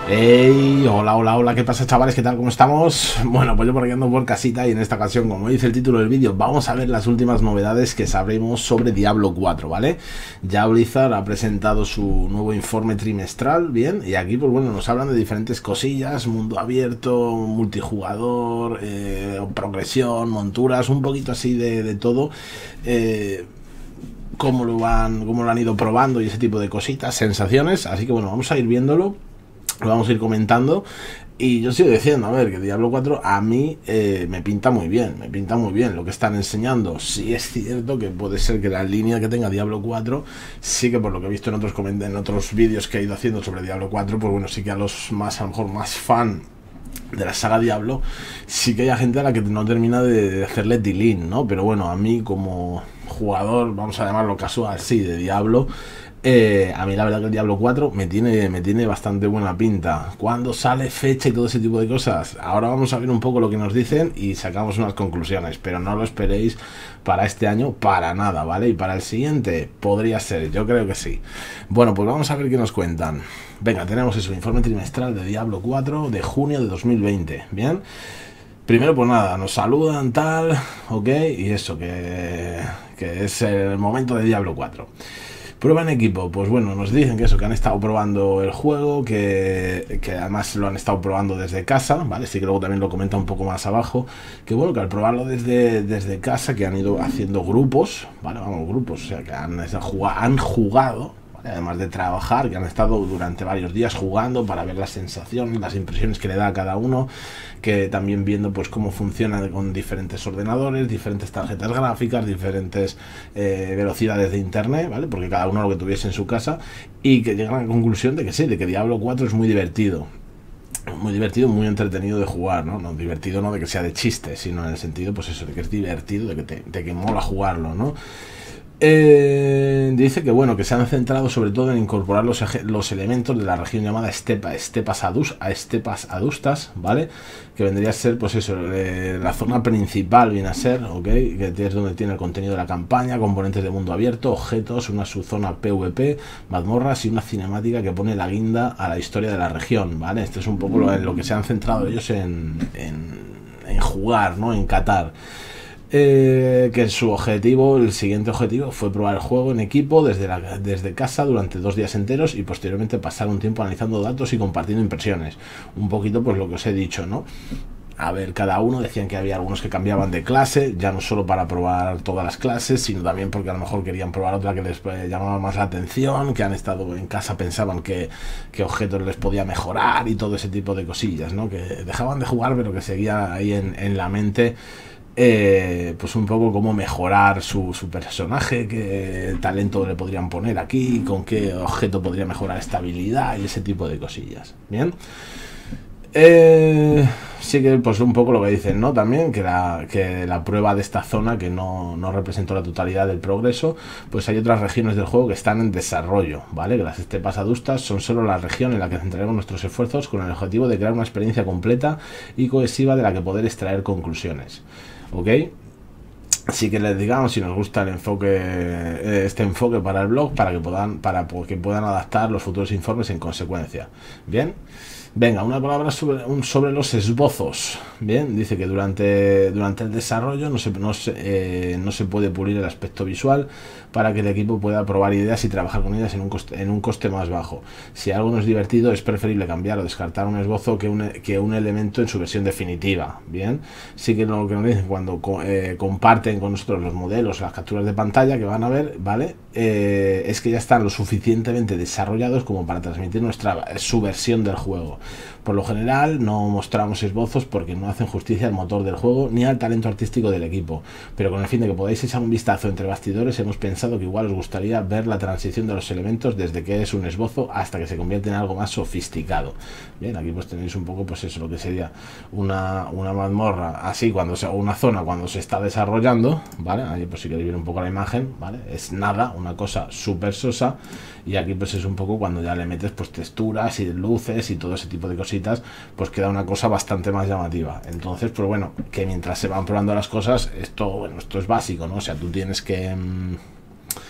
Hey, hola, hola, hola, ¿qué pasa, chavales? ¿Qué tal? ¿Cómo estamos? Bueno, pues yo por aquí ando por casita y en esta ocasión, como dice el título del vídeo, vamos a ver las últimas novedades que sabremos sobre Diablo 4, ¿vale? Ya Blizzard ha presentado su nuevo informe trimestral, bien, y aquí, pues bueno, nos hablan de diferentes cosillas, mundo abierto, multijugador, progresión, monturas, un poquito así de todo. Cómo lo han ido probando y ese tipo de cositas, sensaciones, así que bueno, vamos a ir viéndolo. Lo vamos a ir comentando. Y yo sigo diciendo, a ver, que Diablo 4 a mí me pinta muy bien. Me pinta muy bien lo que están enseñando. Sí es cierto que puede ser que la línea que tenga Diablo 4, sí que por lo que he visto en otros vídeos que he ido haciendo sobre Diablo 4, pues bueno, sí que a los más, a lo mejor más fan de la saga Diablo, sí que hay gente a la que no termina de hacerle delete, ¿no? Pero bueno, a mí como jugador, vamos a llamarlo casual, sí, de Diablo, a mí la verdad que el Diablo 4 me tiene bastante buena pinta. ¿Cuándo sale fecha y todo ese tipo de cosas? Ahora vamos a ver un poco lo que nos dicen y sacamos unas conclusiones, pero no lo esperéis para este año para nada, ¿vale? Y para el siguiente podría ser, yo creo que sí. Bueno, pues vamos a ver qué nos cuentan. Venga, tenemos eso, informe trimestral de Diablo 4 de junio de 2020, ¿bien? Primero, pues nada, nos saludan, tal, ok, y eso, que es el momento de Diablo 4. Prueba en equipo, pues bueno, nos dicen que eso, que han estado probando el juego, que además lo han estado probando desde casa, ¿vale? Sí que luego también lo comenta un poco más abajo, que bueno, que al probarlo desde casa, que han ido haciendo grupos, ¿vale? Vamos, grupos, o sea, que han jugado, ¿vale? Además de trabajar, que han estado durante varios días jugando para ver las sensaciones, las impresiones que le da a cada uno, que también viendo pues cómo funciona con diferentes ordenadores, diferentes tarjetas gráficas, diferentes velocidades de internet, ¿vale? Porque cada uno lo que tuviese en su casa, y que llegan a la conclusión de que sí, de que Diablo 4 es muy divertido, muy entretenido de jugar, ¿no? No divertido, no de que sea de chiste, sino en el sentido, pues eso, de que es divertido, de que mola jugarlo, ¿no? Dice que bueno, que se han centrado sobre todo en incorporar los elementos de la región llamada estepas adustas, ¿vale? Que vendría a ser, pues eso, la zona principal viene a ser, ¿ok? Que es donde tiene el contenido de la campaña, componentes de mundo abierto, objetos, una subzona PvP, mazmorras y una cinemática que pone la guinda a la historia de la región, ¿vale? Este es un poco lo que se han centrado ellos en jugar, ¿no? En catar. Que su objetivo, el siguiente objetivo, fue probar el juego en equipo desde casa durante 2 días enteros y posteriormente pasar un tiempo analizando datos y compartiendo impresiones. Un poquito pues lo que os he dicho, ¿no? A ver, cada uno decían que había algunos que cambiaban de clase, ya no solo para probar todas las clases, sino también porque a lo mejor querían probar otra que les llamaba más la atención, que han estado en casa, pensaban que objetos les podía mejorar y todo ese tipo de cosillas, ¿no? Que dejaban de jugar pero que seguía ahí en la mente. Pues un poco cómo mejorar su personaje, qué talento le podrían poner aquí, con qué objeto podría mejorar estabilidad y ese tipo de cosillas. Bien. Sí que pues un poco lo que dicen, ¿no? También que la prueba de esta zona, que no representó la totalidad del progreso, pues hay otras regiones del juego que están en desarrollo, ¿vale? Que las estepas adustas son solo la región en la que centraremos nuestros esfuerzos con el objetivo de crear una experiencia completa y cohesiva de la que poder extraer conclusiones, ¿ok? Así que les digamos si nos gusta este enfoque para el blog, para que puedan adaptar los futuros informes en consecuencia. Bien. Venga, una palabra sobre los esbozos. Bien, dice que durante el desarrollo no se puede pulir el aspecto visual para que el equipo pueda probar ideas y trabajar con ellas en un coste más bajo. Si algo no es divertido, es preferible cambiar o descartar un esbozo que un elemento en su versión definitiva. Bien, sí que lo que nos dicen cuando comparten con nosotros los modelos, las capturas de pantalla que van a ver, ¿vale? Es que ya están lo suficientemente desarrollados como para transmitir su versión del juego. Por lo general no mostramos esbozos porque no hacen justicia al motor del juego ni al talento artístico del equipo, pero con el fin de que podáis echar un vistazo entre bastidores, hemos pensado que igual os gustaría ver la transición de los elementos desde que es un esbozo hasta que se convierte en algo más sofisticado. Bien, aquí pues tenéis un poco pues eso, lo que sería una mazmorra así, una zona cuando se está desarrollando, ¿vale? Ahí pues si queréis ver un poco la imagen, ¿vale? Es nada, una cosa súper sosa, y aquí pues es un poco cuando ya le metes pues texturas y luces y todo ese tipo de cositas, pues queda una cosa bastante más llamativa. Entonces, pues bueno, que mientras se van probando las cosas, esto es básico, ¿no? O sea, tú tienes que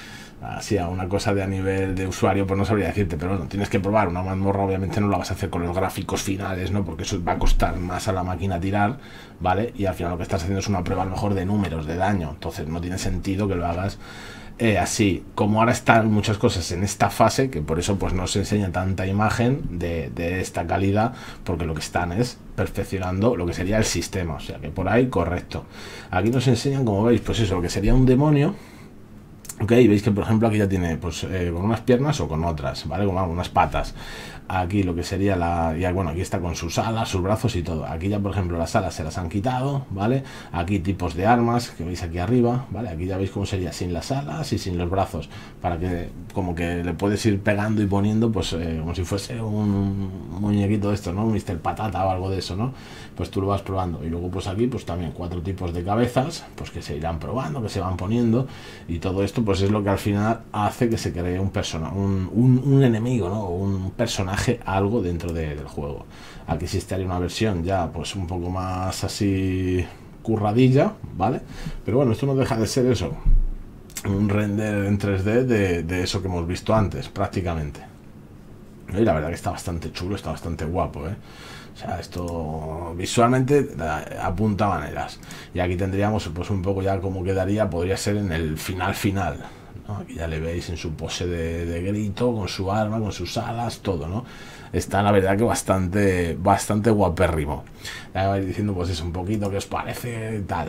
así a una cosa de a nivel de usuario, pues no sabría decirte, pero bueno, tienes que probar una mazmorra, obviamente no la vas a hacer con los gráficos finales, ¿no? Porque eso va a costar más a la máquina tirar, ¿vale? Y al final lo que estás haciendo es una prueba a lo mejor de números, de daño, entonces no tiene sentido que lo hagas así. Como ahora están muchas cosas en esta fase, que por eso pues no se enseña tanta imagen de esta calidad, porque lo que están es perfeccionando lo que sería el sistema, o sea que por ahí correcto. Aquí nos enseñan, como veis, pues eso, lo que sería un demonio. Ok, veis que por ejemplo aquí ya tiene pues con unas piernas o con otras, ¿vale? Con unas patas. Aquí lo que sería ya, bueno, aquí está con sus alas, sus brazos y todo. Aquí ya por ejemplo las alas se las han quitado, ¿vale? Aquí tipos de armas que veis aquí arriba, ¿vale? Aquí ya veis cómo sería sin las alas y sin los brazos, para que como que le puedes ir pegando y poniendo pues como si fuese un muñequito de esto, ¿no? Un Mr. Patata o algo de eso, ¿no? Pues tú lo vas probando. Y luego pues aquí pues también 4 tipos de cabezas, pues que se irán probando, que se van poniendo, y todo esto pues es lo que al final hace que se cree un personaje, un enemigo, ¿no? Un personaje, algo dentro del juego. Aquí sí estaría una versión ya pues un poco más así curradilla, ¿vale? Pero bueno, esto no deja de ser eso, un render en 3D de eso que hemos visto antes, prácticamente. Y la verdad que está bastante chulo, está bastante guapo, ¿eh? O sea, esto visualmente apunta maneras. Y aquí tendríamos pues un poco ya como quedaría, podría ser en el final, ¿no? Aquí ya le veis en su pose de grito, con su arma, con sus alas, todo, ¿no? Está la verdad que bastante guapérrimo. Ya vais diciendo pues es un poquito qué os parece, tal.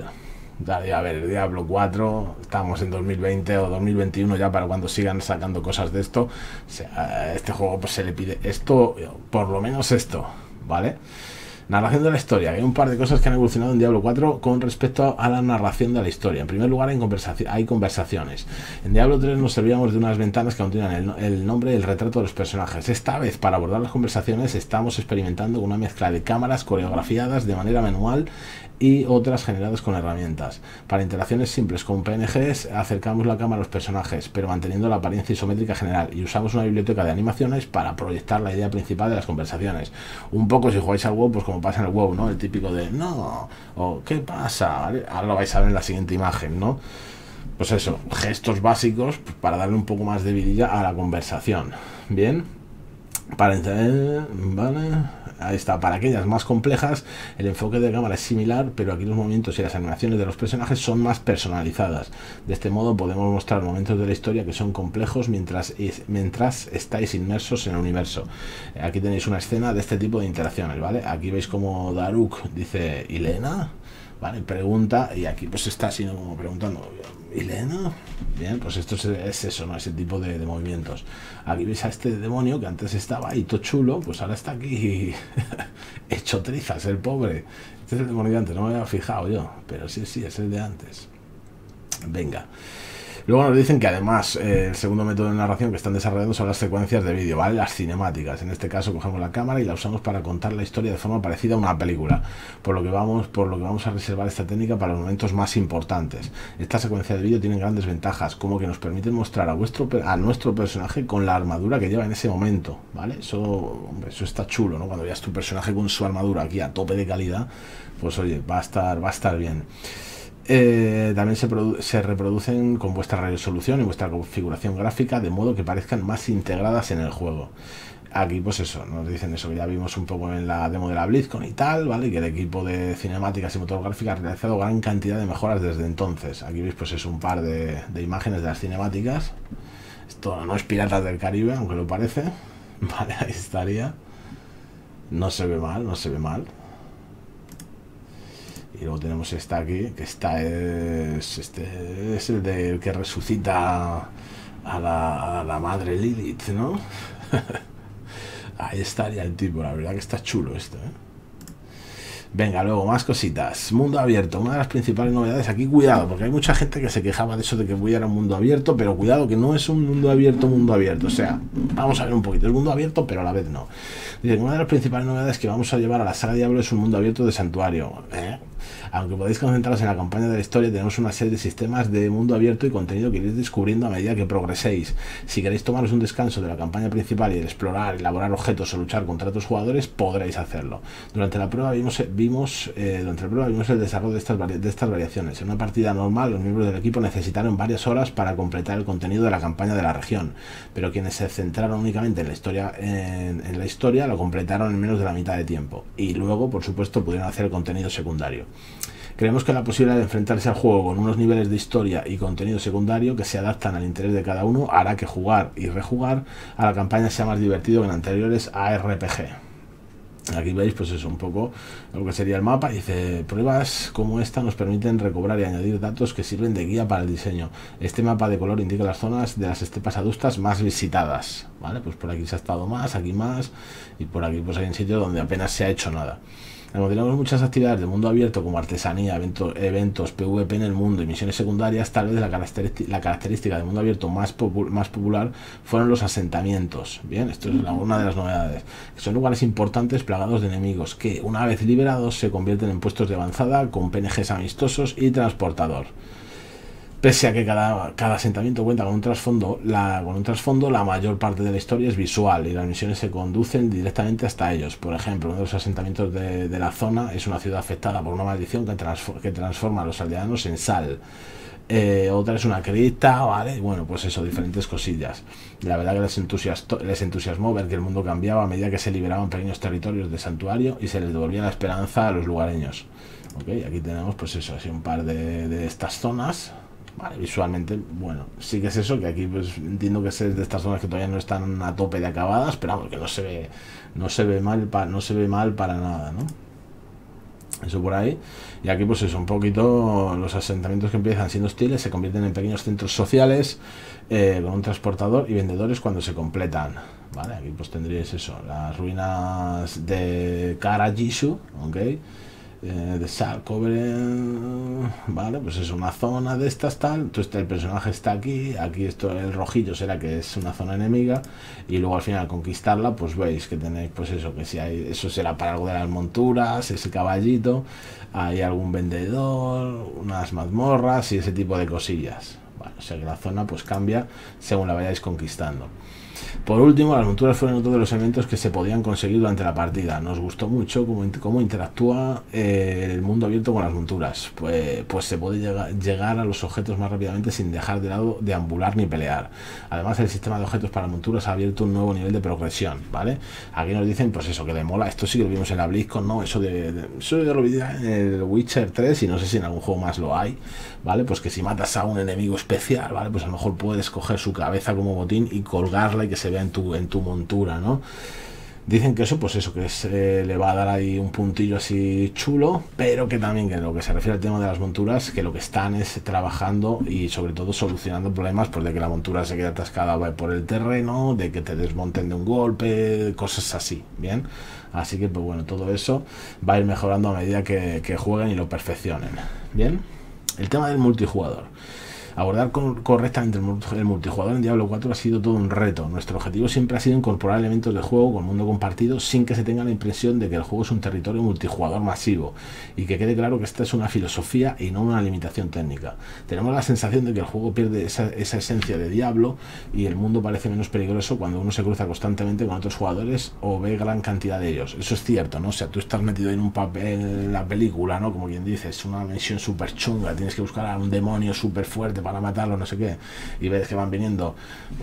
A ver, Diablo 4, estamos en 2020 o 2021 ya, para cuando sigan sacando cosas de esto. O sea, este juego pues se le pide esto, por lo menos esto, ¿vale? Narración de la historia. Hay un par de cosas que han evolucionado en Diablo 4 con respecto a la narración de la historia. En primer lugar, hay conversaciones. En Diablo 3 nos servíamos de unas ventanas que contienen el nombre y el retrato de los personajes. Esta vez, para abordar las conversaciones, estamos experimentando con una mezcla de cámaras coreografiadas de manera manual y otras generadas con herramientas. Para interacciones simples con PNGs, acercamos la cámara a los personajes, pero manteniendo la apariencia isométrica general, y usamos una biblioteca de animaciones para proyectar la idea principal de las conversaciones. Un poco si jugáis al WoW, pues como pasa en el WoW, ¿no? El típico de no, o ¿qué pasa? ¿Vale? Ahora lo vais a ver en la siguiente imagen, ¿no? Pues eso, gestos básicos pues, para darle un poco más de vidilla a la conversación. Bien, para entender, ¿vale? Ahí está. Para aquellas más complejas, el enfoque de cámara es similar, pero aquí los movimientos y las animaciones de los personajes son más personalizadas. De este modo podemos mostrar momentos de la historia que son complejos mientras estáis inmersos en el universo. Aquí tenéis una escena de este tipo de interacciones, ¿vale? Aquí veis como Daruk dice ¿Ilena? ¿Vale? Pregunta, y aquí pues está así como preguntando ¿Ilena? Bien, pues esto es eso, ¿no? Ese tipo de movimientos. Aquí veis a este demonio que antes estaba ahí todo chulo, pues ahora está aquí hecho trizas, el pobre. Este es el demonio de antes, no me había fijado yo, pero sí, es el de antes. Venga. Luego nos dicen que además el segundo método de narración que están desarrollando son las secuencias de vídeo, ¿vale? Las cinemáticas. En este caso cogemos la cámara y la usamos para contar la historia de forma parecida a una película, por lo que vamos a reservar esta técnica para los momentos más importantes. Esta secuencia de vídeo tiene grandes ventajas, como que nos permiten mostrar a nuestro personaje con la armadura que lleva en ese momento, ¿vale? Eso está chulo, ¿no? Cuando veas tu personaje con su armadura aquí a tope de calidad, pues oye, va a estar bien. También se reproducen con vuestra resolución y vuestra configuración gráfica de modo que parezcan más integradas en el juego. Aquí pues eso, nos dicen eso que ya vimos un poco en la demo de la BlizzCon y tal, ¿vale? Que el equipo de cinemáticas y motor gráfica ha realizado gran cantidad de mejoras desde entonces. Aquí veis pues es un par de imágenes de las cinemáticas. Esto no es Piratas del Caribe, aunque lo parece. Vale, ahí estaría. No se ve mal. Y luego tenemos esta aquí, que es el del que resucita a la madre Lilith, ¿no? Ahí estaría el tipo, la verdad que está chulo esto, ¿eh? Venga, luego más cositas. Mundo abierto, una de las principales novedades. Aquí cuidado, porque hay mucha gente que se quejaba de eso de que Wii era un mundo abierto, pero cuidado que no es un mundo abierto. O sea, vamos a ver un poquito. Es mundo abierto, pero a la vez no. Dicen, una de las principales novedades que vamos a llevar a la saga Diablo es un mundo abierto de santuario. Aunque podéis concentraros en la campaña de la historia, tenemos una serie de sistemas de mundo abierto y contenido que iréis descubriendo a medida que progreséis. Si queréis tomaros un descanso de la campaña principal y explorar, elaborar objetos o luchar contra otros jugadores, podréis hacerlo. Durante la prueba vimos el desarrollo de estas variaciones. En una partida normal, los miembros del equipo necesitaron varias horas para completar el contenido de la campaña de la región, pero quienes se centraron únicamente en la historia lo completaron en menos de la mitad de tiempo, y luego, por supuesto, pudieron hacer el contenido secundario. Creemos que la posibilidad de enfrentarse al juego con unos niveles de historia y contenido secundario que se adaptan al interés de cada uno hará que jugar y rejugar a la campaña sea más divertido que en anteriores ARPG. Aquí veis pues eso, un poco lo que sería el mapa. Dice: pruebas como esta nos permiten recobrar y añadir datos que sirven de guía para el diseño. Este mapa de color indica las zonas de las estepas adustas más visitadas, ¿vale? Pues por aquí se ha estado más, aquí más, y por aquí pues hay un sitio donde apenas se ha hecho nada. Tenemos muchas actividades de mundo abierto como artesanía, eventos, PvP en el mundo y misiones secundarias. Tal vez la característica de mundo abierto más popular fueron los asentamientos. Bien, esto es una de las novedades, que son lugares importantes plagados de enemigos que, una vez liberados, se convierten en puestos de avanzada con PNGs amistosos y transportador. Pese a que cada asentamiento cuenta con un trasfondo, la mayor parte de la historia es visual y las misiones se conducen directamente hasta ellos. Por ejemplo, uno de los asentamientos de la zona es una ciudad afectada por una maldición que transforma a los aldeanos en sal. Otra es una cripta, ¿vale? Bueno, pues eso, diferentes cosillas. La verdad que les entusiasmó ver que el mundo cambiaba a medida que se liberaban pequeños territorios de santuario y se les devolvía la esperanza a los lugareños. Okay, aquí tenemos pues eso, así un par de estas zonas. Vale, visualmente, bueno, sí que es eso, que aquí pues entiendo que es de estas zonas que todavía no están a tope de acabadas, pero vamos, que no se ve mal para nada, ¿no? Eso por ahí. Y aquí pues eso, un poquito los asentamientos que empiezan siendo hostiles se convierten en pequeños centros sociales con un transportador y vendedores cuando se completan. Vale, aquí pues tendríais eso, las ruinas de Karajishu, ¿ok? De Salcover, vale, pues es una zona de estas tal. Entonces el personaje está aquí esto, el rojillo será que es una zona enemiga, y luego al final conquistarla pues veis que tenéis pues eso, que si hay, eso será para algo de las monturas, ese caballito, hay algún vendedor, unas mazmorras y ese tipo de cosillas, vale, o sea que la zona pues cambia según la vayáis conquistando. Por último, las monturas fueron otro de los elementos que se podían conseguir durante la partida. Nos gustó mucho cómo interactúa el mundo abierto con las monturas. Pues se puede llegar a los objetos más rápidamente sin dejar de lado deambular ni pelear. Además, el sistema de objetos para monturas ha abierto un nuevo nivel de progresión, ¿vale? Aquí nos dicen, pues eso, que le mola. Esto sí que lo vimos en la BlizzCon, ¿no? Eso yo lo vi en el Witcher 3 y no sé si en algún juego más lo hay, ¿vale? Pues que si matas a un enemigo especial, ¿vale? Pues a lo mejor puedes coger su cabeza como botín y colgarla y que se vea en tu montura, ¿no? Dicen que eso, pues eso, que le va a dar ahí un puntillo así chulo, pero que también, que en lo que se refiere al tema de las monturas, que lo que están es trabajando y sobre todo solucionando problemas, pues de que la montura se quede atascada por el terreno, de que te desmonten de un golpe, cosas así, ¿bien? Así que, pues bueno, todo eso va a ir mejorando a medida que jueguen y lo perfeccionen, ¿bien? El tema del multijugador. Abordar correctamente el multijugador en Diablo 4 ha sido todo un reto. Nuestro objetivo siempre ha sido incorporar elementos de juego con mundo compartido sin que se tenga la impresión de que el juego es un territorio multijugador masivo, y que quede claro que esta es una filosofía y no una limitación técnica. Tenemos la sensación de que el juego pierde esa esencia de Diablo y el mundo parece menos peligroso cuando uno se cruza constantemente con otros jugadores o ve gran cantidad de ellos. Eso es cierto, ¿no? O sea, tú estás metido en un papel en la película, ¿no? Como quien dice, es una misión súper chunga, tienes que buscar a un demonio súper fuerte para matarlo, no sé qué, y ves que van viniendo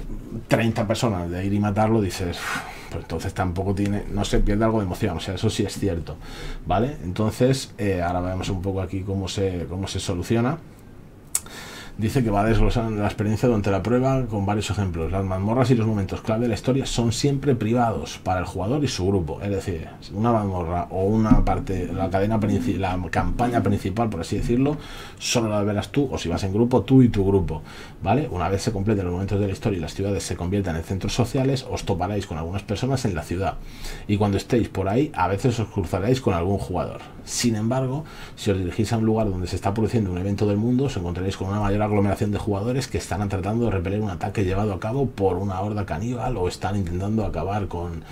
30 personas de ir y matarlo, dices, pues entonces tampoco no se pierde algo de emoción. O sea, eso sí es cierto, ¿vale? Entonces, ahora vemos un poco aquí cómo se soluciona. Dice que va a desglosar la experiencia durante la prueba con varios ejemplos. Las mazmorras y los momentos clave de la historia son siempre privados para el jugador y su grupo. Es decir, una mazmorra o una parte, la campaña principal, por así decirlo, solo la verás tú, o si vas en grupo, tú y tu grupo, ¿vale? Una vez se completen los momentos de la historia y las ciudades se conviertan en centros sociales, os toparéis con algunas personas en la ciudad. Y cuando estéis por ahí, a veces os cruzaréis con algún jugador. Sin embargo, si os dirigís a un lugar donde se está produciendo un evento del mundo, os encontraréis con una mayor mayor aglomeración de jugadores que están tratando de repeler un ataque llevado a cabo por una horda caníbal o están intentando acabar con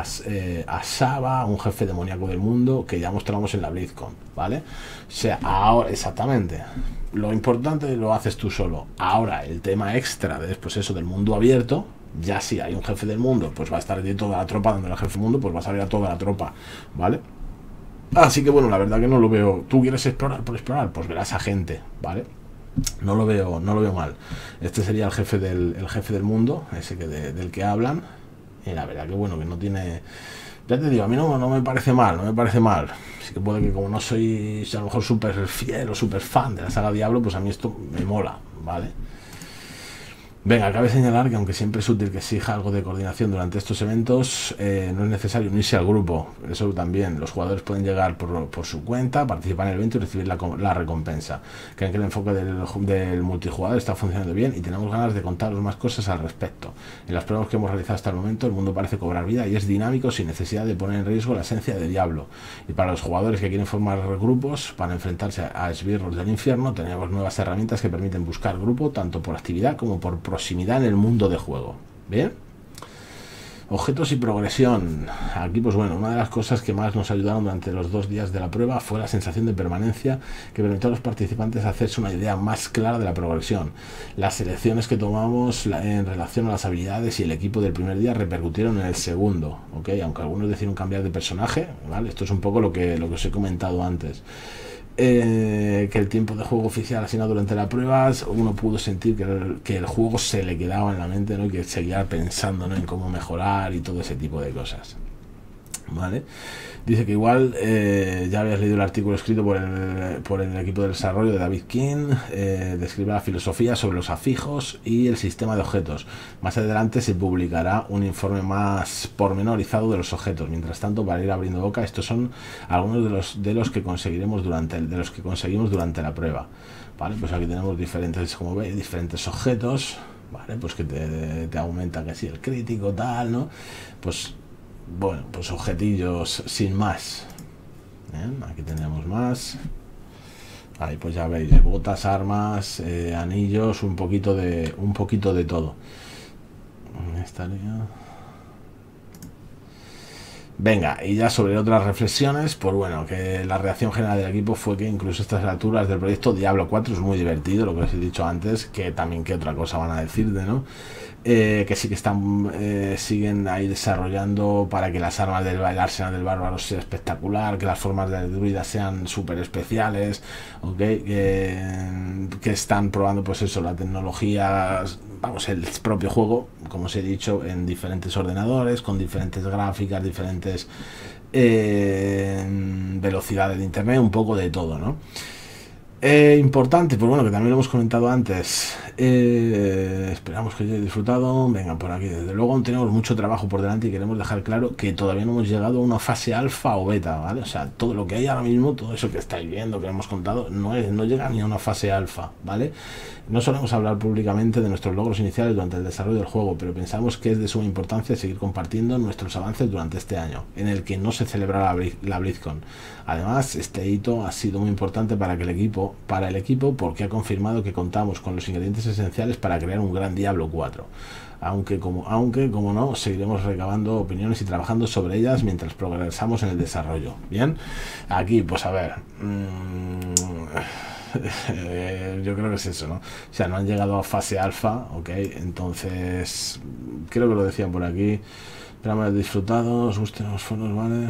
Ashaba, un jefe demoníaco del mundo que ya mostramos en la BlizzCon, ¿vale? O sea, ahora, exactamente, lo importante lo haces tú solo. Ahora, el tema extra de después eso del mundo abierto, ya si hay un jefe del mundo, pues va a estar allí toda la tropa, donde el jefe del mundo, pues va a salir a toda la tropa, ¿vale? Así que bueno, la verdad que no lo veo. ¿Tú quieres explorar por explorar? Pues verás a gente, ¿vale? No lo veo mal. Este sería el jefe del mundo, ese que del que hablan. Y la verdad que bueno, que no tiene... Ya te digo, a mí no me parece mal, no me parece mal. Así que puede que como no soy a lo mejor súper fiel o súper fan de la saga Diablo, pues a mí esto me mola, ¿vale? Venga, cabe señalar que aunque siempre es útil que exija algo de coordinación durante estos eventos, no es necesario unirse al grupo. Eso también, los jugadores pueden llegar por su cuenta, participar en el evento y recibir la recompensa. Creen que el enfoque del multijugador está funcionando bien y tenemos ganas de contaros más cosas al respecto. En las pruebas que hemos realizado hasta el momento, el mundo parece cobrar vida y es dinámico sin necesidad de poner en riesgo la esencia de Diablo. Y para los jugadores que quieren formar grupos para enfrentarse a esbirros del infierno, tenemos nuevas herramientas que permiten buscar grupo tanto por actividad como por proximidad en el mundo de juego. Bien, objetos y progresión. Aquí pues bueno, una de las cosas que más nos ayudaron durante los 2 días de la prueba fue la sensación de permanencia que permitió a los participantes hacerse una idea más clara de la progresión. Las selecciones que tomamos en relación a las habilidades y el equipo del primer día repercutieron en el segundo, ¿ok? Aunque algunos decidieron cambiar de personaje, ¿vale? Esto es un poco lo que os he comentado antes. Que el tiempo de juego oficial asignado durante las pruebas, uno pudo sentir que el juego se le quedaba en la mente, ¿no? Y que seguía pensando, ¿no? En cómo mejorar y todo ese tipo de cosas, ¿vale? Dice que igual ya habías leído el artículo escrito por el equipo de desarrollo de David King, describe la filosofía sobre los afijos y el sistema de objetos. Más adelante se publicará un informe más pormenorizado de los objetos. Mientras tanto, para ir abriendo boca, estos son algunos de los que conseguimos durante la prueba, ¿vale? Pues aquí tenemos diferentes, como veis, diferentes objetos, ¿vale? Pues que te aumenta que si el crítico tal, ¿no? Pues bueno, pues objetillos sin más. Bien, aquí tenemos más. Ahí pues ya veis, botas, armas, anillos, un poquito de todo. Estaría... Venga, y ya sobre otras reflexiones, pues bueno, que la reacción general del equipo fue que incluso a estas alturas del proyecto Diablo 4 es muy divertido, lo que os he dicho antes, que también que otra cosa van a decirte, ¿no? Que sí que siguen ahí desarrollando para que las armas del arsenal del bárbaro sea espectacular, que las formas de druida sean súper especiales, ¿ok? Que están probando pues eso, la tecnología, vamos, el propio juego, como os he dicho, en diferentes ordenadores, con diferentes gráficas, diferentes velocidades de internet, un poco de todo, ¿no? Importante, pues bueno, que también lo hemos comentado antes, esperamos que hayáis disfrutado. Venga, por aquí, desde luego aún tenemos mucho trabajo por delante y queremos dejar claro que todavía no hemos llegado a una fase alfa o beta, ¿vale? O sea, todo lo que hay ahora mismo, todo eso que estáis viendo, que hemos contado, no llega ni a una fase alfa, ¿vale? No solemos hablar públicamente de nuestros logros iniciales durante el desarrollo del juego, pero pensamos que es de suma importancia seguir compartiendo nuestros avances durante este año, en el que no se celebrará la BlizzCon. Además, este hito ha sido muy importante para el equipo, porque ha confirmado que contamos con los ingredientes esenciales para crear un gran Diablo 4. Aunque como no, seguiremos recabando opiniones y trabajando sobre ellas mientras progresamos en el desarrollo. Bien, aquí pues a ver, yo creo que es eso, ¿no? O sea, no han llegado a fase alfa, ok, entonces creo que lo decían por aquí. Esperamos disfrutado, os gusten los foros, ¿vale?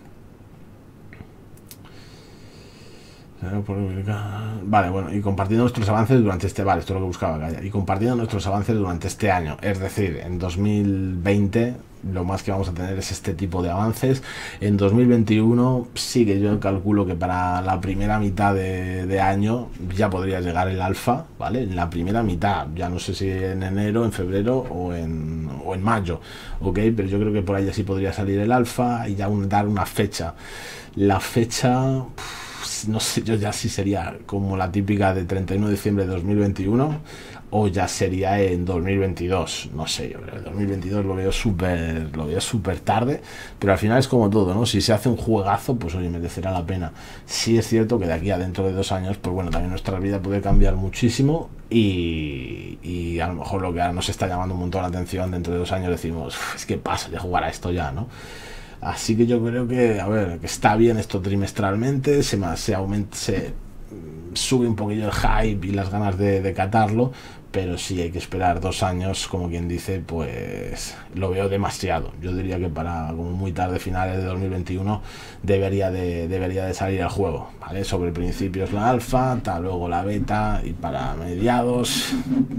Vale, bueno, y compartiendo nuestros avances durante esto es lo que buscaba, calla. Y compartiendo nuestros avances durante este año, es decir, en 2020 lo más que vamos a tener es este tipo de avances. En 2021 sí que yo calculo que para la primera mitad de año ya podría llegar el alfa, ¿vale? En la primera mitad, ya no sé si en enero, en febrero o en mayo, ok, pero yo creo que por ahí ya sí podría salir el alfa y ya dar una fecha. La fecha... no sé yo ya si sería como la típica de 31 de diciembre de 2021 o ya sería en 2022, no sé, yo creo que 2022 lo veo súper tarde, pero al final es como todo, ¿no? Si se hace un juegazo, pues oye, merecerá la pena. Sí es cierto que de aquí a dentro de 2 años, pues bueno, también nuestra vida puede cambiar muchísimo y a lo mejor lo que ahora nos está llamando un montón la atención, dentro de 2 años decimos, es que pasa de jugar a esto ya, ¿no? Así que yo creo que, a ver, que está bien esto trimestralmente, se sube un poquillo el hype y las ganas de catarlo, pero si hay que esperar 2 años, como quien dice, pues lo veo demasiado. Yo diría que para como muy tarde, finales de 2021, debería de salir el juego, ¿vale? Sobre principios la alfa, tal, luego la beta, y para mediados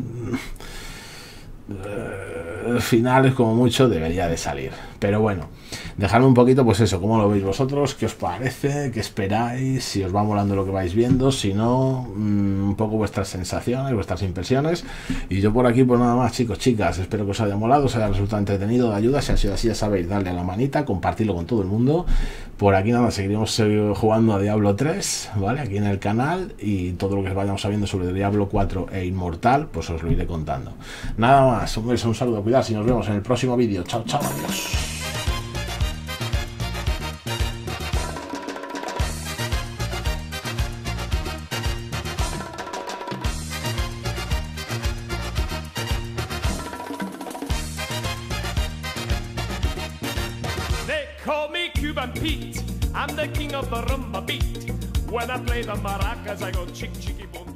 finales como mucho debería de salir. Pero bueno, dejadme un poquito, pues eso, cómo lo veis vosotros, qué os parece, qué esperáis, si os va molando lo que vais viendo, si no, un poco vuestras sensaciones, vuestras impresiones. Y yo por aquí, pues nada más, chicos, chicas, espero que os haya molado, os haya resultado entretenido, de ayuda. Si ha sido así, ya sabéis, darle a la manita, compartirlo con todo el mundo. Por aquí nada, seguiremos jugando a Diablo 3, ¿vale? Aquí en el canal, y todo lo que vayamos sabiendo sobre Diablo 4 e Inmortal, pues os lo iré contando. Nada más, un beso, un saludo, cuidado, y nos vemos en el próximo vídeo. Chao, chao, adiós. Call me Cuban Pete, I'm the king of the rumba beat. When I play the maracas, I go chick chicky boom.